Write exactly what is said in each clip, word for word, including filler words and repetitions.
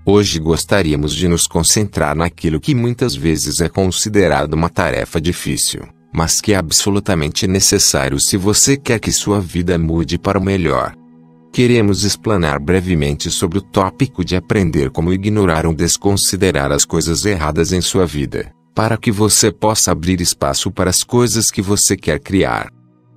Hoje gostaríamos de nos concentrar naquilo que muitas vezes é considerado uma tarefa difícil, mas que é absolutamente necessário se você quer que sua vida mude para o melhor. Queremos explanar brevemente sobre o tópico de aprender como ignorar ou desconsiderar as coisas erradas em sua vida, para que você possa abrir espaço para as coisas que você quer criar.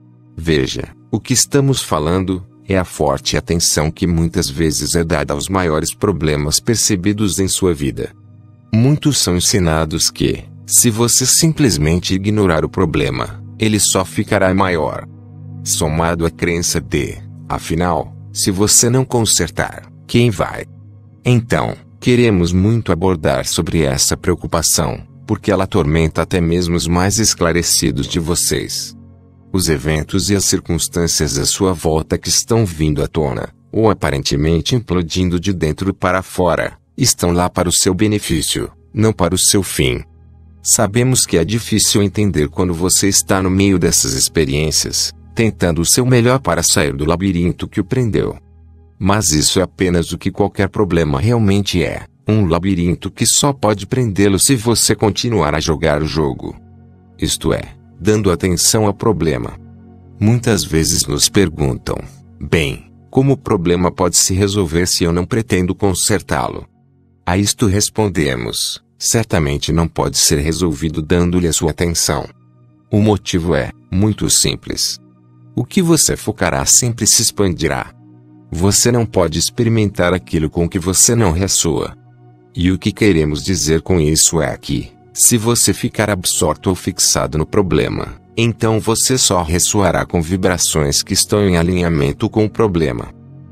Veja, o que estamos falando é a forte atenção que muitas vezes é dada aos maiores problemas percebidos em sua vida. Muitos são ensinados que, se você simplesmente ignorar o problema, ele só ficará maior. Somado à crença de, afinal, se você não consertar, quem vai? Então, queremos muito abordar sobre essa preocupação, porque ela atormenta até mesmo os mais esclarecidos de vocês. Os eventos e as circunstâncias à sua volta que estão vindo à tona, ou aparentemente implodindo de dentro para fora, estão lá para o seu benefício, não para o seu fim. Sabemos que é difícil entender quando você está no meio dessas experiências, tentando o seu melhor para sair do labirinto que o prendeu. Mas isso é apenas o que qualquer problema realmente é, um labirinto que só pode prendê-lo se você continuar a jogar o jogo. Isto é, dando atenção ao problema. Muitas vezes nos perguntam, bem, como o problema pode se resolver se eu não pretendo consertá-lo? A isto respondemos, certamente não pode ser resolvido dando-lhe a sua atenção. O motivo é, muito simples. O que você focará sempre se expandirá. Você não pode experimentar aquilo com que você não ressoa. E o que queremos dizer com isso é que, se você ficar absorto ou fixado no problema, então você só ressoará com vibrações que estão em alinhamento com o problema.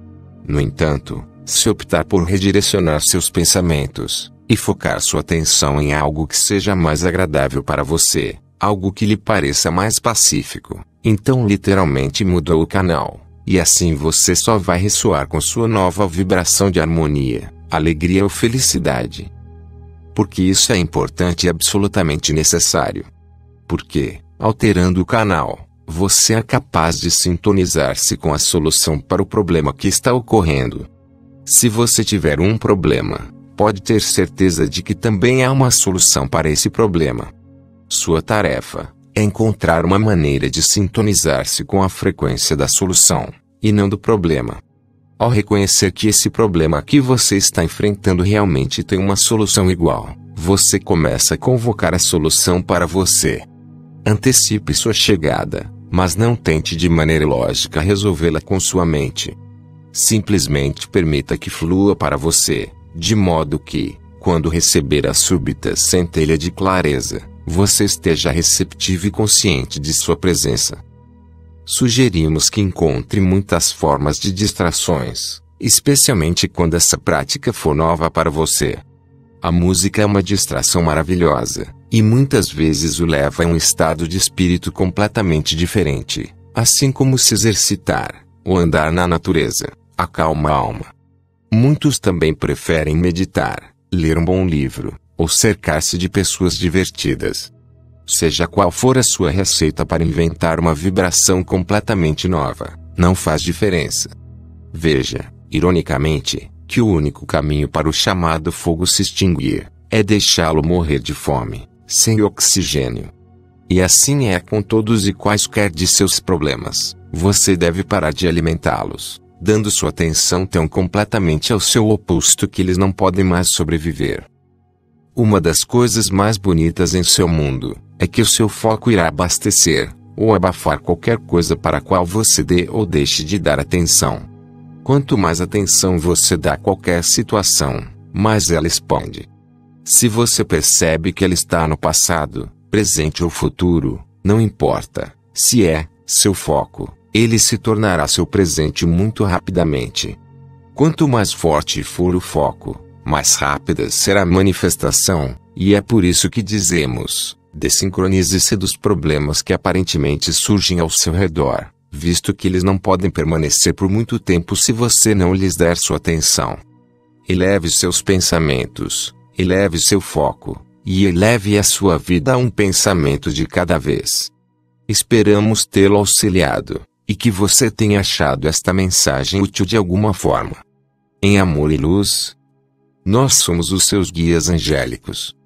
No entanto, se optar por redirecionar seus pensamentos, e focar sua atenção em algo que seja mais agradável para você, algo que lhe pareça mais pacífico, então literalmente muda o canal, e assim você só vai ressoar com sua nova vibração de harmonia, alegria ou felicidade. Porque isso é importante e absolutamente necessário. Porque, alterando o canal, você é capaz de sintonizar-se com a solução para o problema que está ocorrendo. Se você tiver um problema, pode ter certeza de que também há uma solução para esse problema. Sua tarefa é encontrar uma maneira de sintonizar-se com a frequência da solução, e não do problema. Ao reconhecer que esse problema que você está enfrentando realmente tem uma solução igual, você começa a convocar a solução para você. Antecipe sua chegada, mas não tente de maneira lógica resolvê-la com sua mente. Simplesmente permita que flua para você, de modo que, quando receber a súbita centelha de clareza, você esteja receptivo e consciente de sua presença. Sugerimos que encontre muitas formas de distrações, especialmente quando essa prática for nova para você. A música é uma distração maravilhosa, e muitas vezes o leva a um estado de espírito completamente diferente, assim como se exercitar, ou andar na natureza, acalma a alma. Muitos também preferem meditar, ler um bom livro, ou cercar-se de pessoas divertidas. Seja qual for a sua receita para inventar uma vibração completamente nova, não faz diferença. Veja, ironicamente, que o único caminho para o chamado fogo se extinguir, é deixá-lo morrer de fome, sem oxigênio. E assim é com todos e quaisquer de seus problemas, você deve parar de alimentá-los, dando sua atenção tão completamente ao seu oposto que eles não podem mais sobreviver. Uma das coisas mais bonitas em seu mundo, é que o seu foco irá abastecer, ou abafar qualquer coisa para a qual você dê ou deixe de dar atenção. Quanto mais atenção você dá a qualquer situação, mais ela expande. Se você percebe que ela está no passado, presente ou futuro, não importa, se é seu foco, ele se tornará seu presente muito rapidamente. Quanto mais forte for o foco, mais rápida será a manifestação, e é por isso que dizemos, desincronize-se dos problemas que aparentemente surgem ao seu redor, visto que eles não podem permanecer por muito tempo se você não lhes der sua atenção. Eleve seus pensamentos, eleve seu foco, e eleve a sua vida a um pensamento de cada vez. Esperamos tê-lo auxiliado, e que você tenha achado esta mensagem útil de alguma forma. Em amor e luz. Nós somos os seus guias angélicos.